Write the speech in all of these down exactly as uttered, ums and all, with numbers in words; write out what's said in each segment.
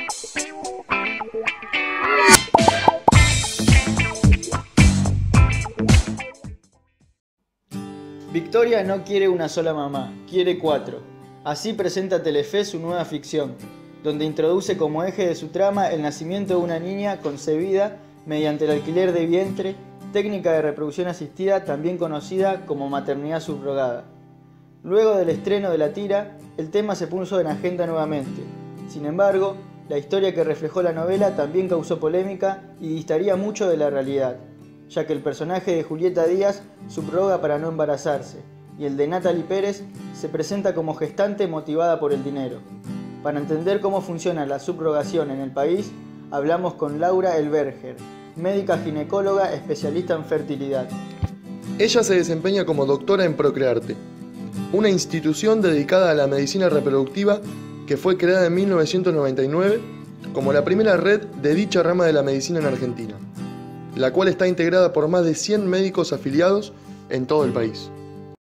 Victoria no quiere una sola mamá, quiere cuatro. Así presenta Telefe su nueva ficción, donde introduce como eje de su trama el nacimiento de una niña concebida mediante el alquiler de vientre, técnica de reproducción asistida también conocida como maternidad subrogada. Luego del estreno de la tira, el tema se puso en agenda nuevamente. Sin embargo, la historia que reflejó la novela también causó polémica y distaría mucho de la realidad, ya que el personaje de Julieta Díaz subroga para no embarazarse, y el de Natalie Pérez se presenta como gestante motivada por el dinero. Para entender cómo funciona la subrogación en el país, hablamos con Laura Elberger, médica ginecóloga especialista en fertilidad. Ella se desempeña como doctora en Procrearte, una institución dedicada a la medicina reproductiva que fue creada en mil novecientos noventa y nueve como la primera red de dicha rama de la medicina en Argentina, la cual está integrada por más de cien médicos afiliados en todo el país.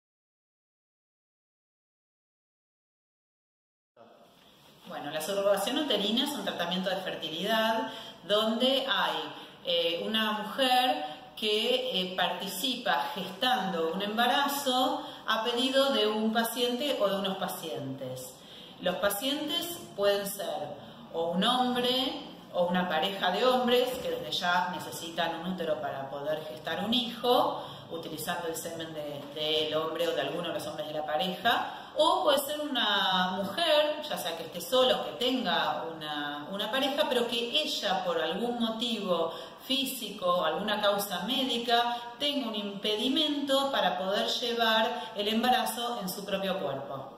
Bueno, la subrogación uterina es un tratamiento de fertilidad donde hay eh, una mujer que eh, participa gestando un embarazo a pedido de un paciente o de unos pacientes. Los pacientes pueden ser o un hombre o una pareja de hombres que desde ya necesitan un útero para poder gestar un hijo, utilizando el semen del de, de hombre o de alguno de los hombres de la pareja, o puede ser una mujer, ya sea que esté sola o que tenga una, una pareja, pero que ella por algún motivo físico, alguna causa médica, tenga un impedimento para poder llevar el embarazo en su propio cuerpo.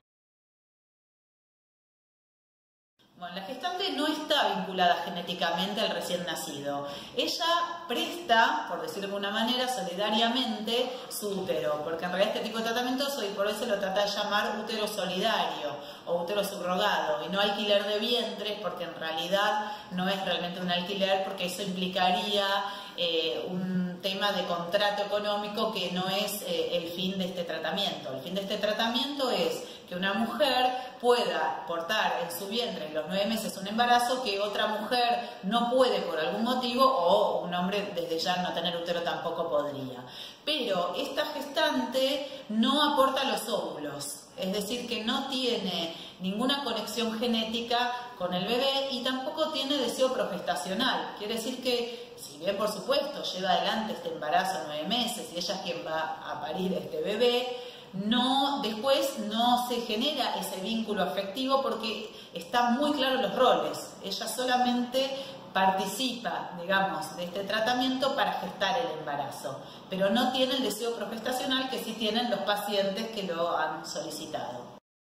Bueno, la gestante no está vinculada genéticamente al recién nacido. Ella presta, por decirlo de alguna manera, solidariamente su útero, porque en realidad este tipo de tratamientos hoy por hoy se lo trata de llamar útero solidario o útero subrogado y no alquiler de vientres, porque en realidad no es realmente un alquiler, porque eso implicaría eh, un tema de contrato económico que no es eh, el fin de este tratamiento. El fin de este tratamiento es que una mujer pueda portar en su vientre en los nueve meses un embarazo que otra mujer no puede por algún motivo, o un hombre desde ya no tener útero tampoco podría. Pero esta gestante no aporta los óvulos, es decir, que no tiene ninguna conexión genética con el bebé y tampoco tiene deseo progestacional. Quiere decir que, si bien por supuesto lleva adelante este embarazo nueve meses y ella es quien va a parir este bebé, no, después no se genera ese vínculo afectivo porque están muy claros los roles. Ella solamente participa, digamos, de este tratamiento para gestar el embarazo, pero no tiene el deseo progestacional que sí tienen los pacientes que lo han solicitado.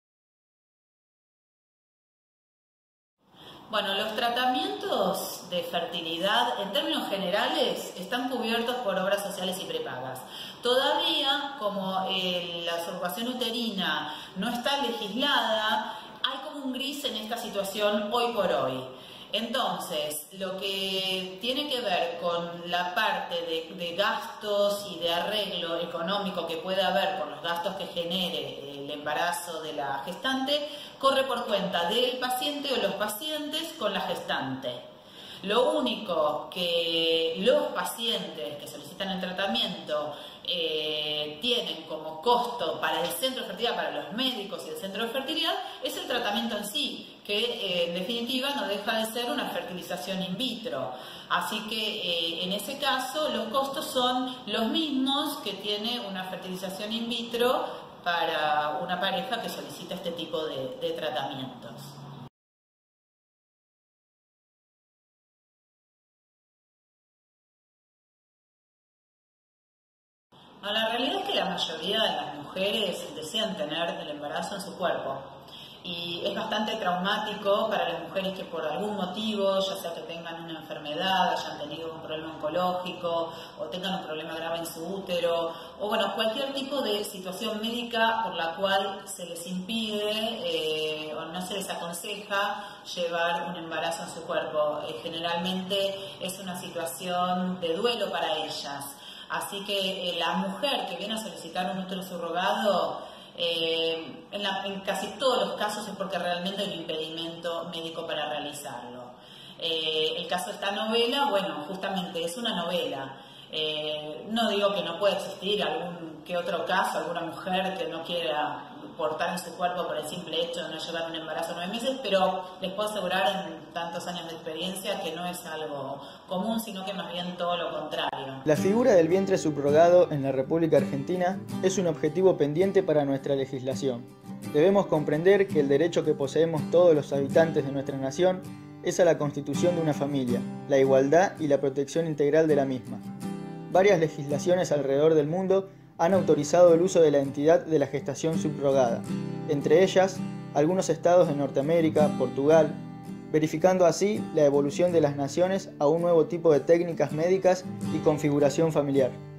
Bueno, los tratamientos de fertilidad, en términos generales, están cubiertos por obras sociales y prepagas. Todavía, como eh, la subrogación uterina no está legislada, hay como un gris en esta situación hoy por hoy. Entonces, lo que tiene que ver con la parte de, de gastos y de arreglo económico que puede haber por los gastos que genere el embarazo de la gestante, corre por cuenta del paciente o los pacientes con la gestante. Lo único que los pacientes que solicitan el tratamiento eh, tienen como costo para el centro de fertilidad, para los médicos y el centro de fertilidad, es el tratamiento en sí, que eh, en definitiva no deja de ser una fertilización in vitro. Así que eh, en ese caso los costos son los mismos que tiene una fertilización in vitro para una pareja que solicita este tipo de, de tratamientos. No, la realidad es que la mayoría de las mujeres desean tener el embarazo en su cuerpo y es bastante traumático para las mujeres que por algún motivo, ya sea que tengan una enfermedad, hayan tenido un problema oncológico o tengan un problema grave en su útero o bueno, cualquier tipo de situación médica por la cual se les impide eh, o no se les aconseja llevar un embarazo en su cuerpo. Eh, generalmente es una situación de duelo para ellas. Así que eh, la mujer que viene a solicitar un útero subrogado eh, en, la, en casi todos los casos es porque realmente hay un impedimento médico para realizarlo. Eh, el caso de esta novela, bueno, justamente es una novela. Eh, no digo que no pueda existir algún que otro caso, alguna mujer que no quiera portar en su cuerpo por el simple hecho de no llevar un embarazo nueve meses, pero les puedo asegurar en tantos años de experiencia que no es algo común, sino que más bien todo lo contrario. La figura del vientre subrogado en la República Argentina es un objetivo pendiente para nuestra legislación. Debemos comprender que el derecho que poseemos todos los habitantes de nuestra nación es a la constitución de una familia, la igualdad y la protección integral de la misma. Varias legislaciones alrededor del mundo han autorizado el uso de la entidad de la gestación subrogada, entre ellas algunos estados de Norteamérica, Portugal, verificando así la evolución de las naciones a un nuevo tipo de técnicas médicas y configuración familiar.